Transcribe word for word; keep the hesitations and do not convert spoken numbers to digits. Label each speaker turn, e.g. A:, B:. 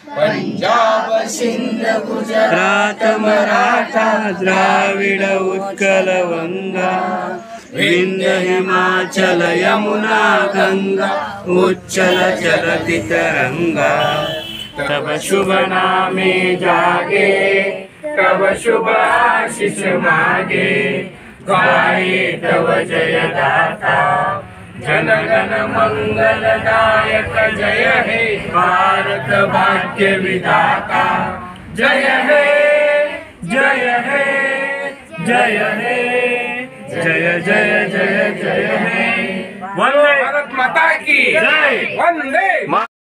A: पंजाब सिंध गुजरात
B: मराठा द्राविड उत्कल वंगा विंध्य हिमाचल यमुना गंगा उच्चल चलति तरंगा। तब शुभ नामे जागे तब शुभ आशीष मागे गाये तव जय दाता जन गण मंगलदायक जय हे भारत भाग्य विधाता। जय हे जय हे जय हे जय जय जय जय हे। वंदे भारत माता की जय। वंदे